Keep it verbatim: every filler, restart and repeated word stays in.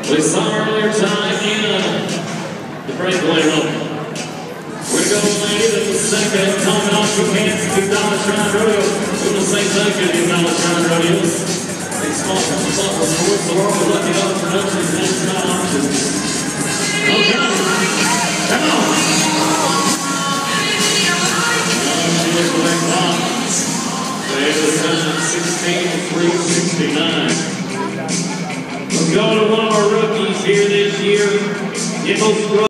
We saw earlier tonight in uh, the breakaway room. We're going to lay it at the second, coming off from Kansas, two dollar Shrine Rodeo. We're going to say thank you to two dollar Shrine Rodeos. They sponsor the software sports, the world of Lucky Dog Productions and Astronaut Options. Okay, come on. sixteen three sixty-nine. We're going to one of our rookies here this year.